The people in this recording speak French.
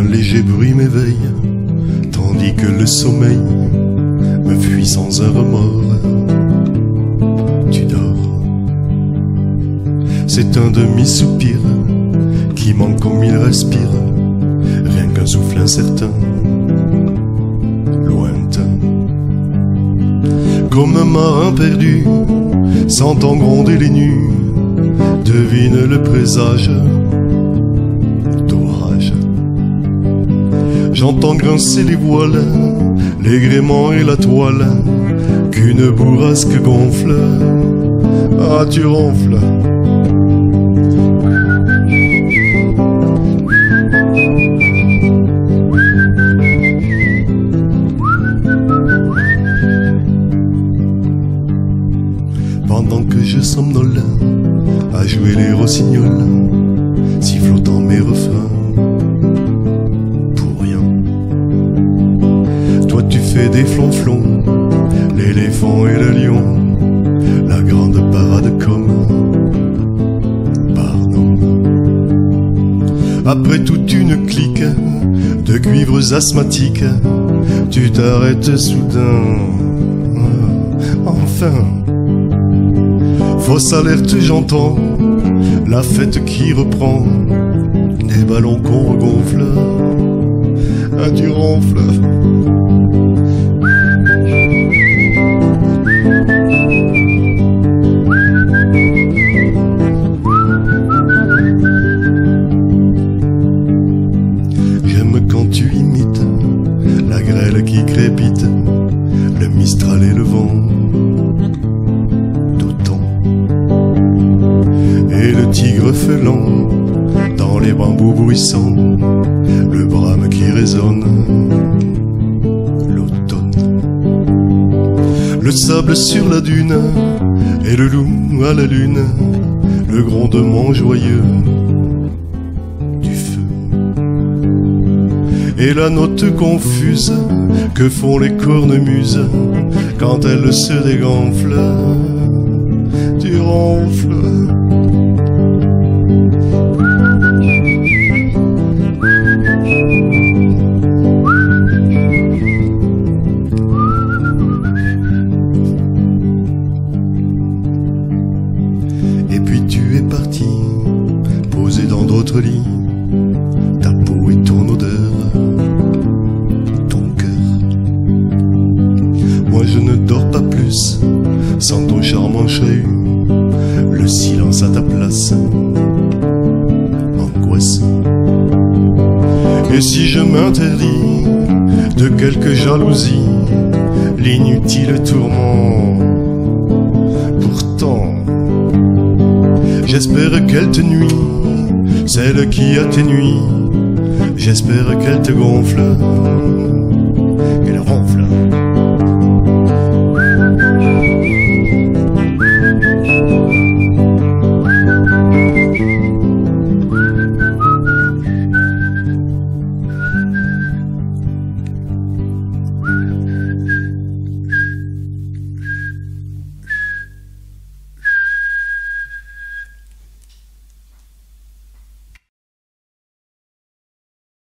Un léger bruit m'éveille, tandis que le sommeil me fuit sans un remords. Tu dors, c'est un demi-soupir qui manque comme il respire, rien qu'un souffle incertain, lointain. Comme un marin perdu, sentant gronder les nues, devine le présage d'orage. J'entends grincer les voiles, les gréements et la toile, qu'une bourrasque gonfle. Ah, tu ronfles. Pendant que je somnole à jouer les rossignols, sifflotant mes refrains pour rien. Toi tu fais des flonflons, l'éléphant et le lion, la grande parade comme pardon. Après toute une clique de cuivres asthmatiques, tu t'arrêtes soudain. Enfin, fausse alerte, j'entends la fête qui reprend, des ballons qu'on regonfle. Ah, tu ronfles. J'aime quand tu imites la grêle qui crépite, le mistral et le vent et le tigre feulant dans les bambous bruissants, le brame qui résonne, l'automne. Le sable sur la dune et le loup à la lune, le grondement joyeux du feu et la note confuse que font les cornemuses quand elles se dégonflent. Tu ronfles. Et puis tu es parti, posé dans d'autres lits, ta peau et ton odeur, ton cœur. Moi je ne dors pas plus, sans ton charmant chahut, le silence à ta place m'angoisse. Et si je m'interdis de quelque jalousie, l'inutile tourment, pourtant j'espère qu'elle te nuit, celle qui a tes nuits, j'espère qu'elle te gonfle.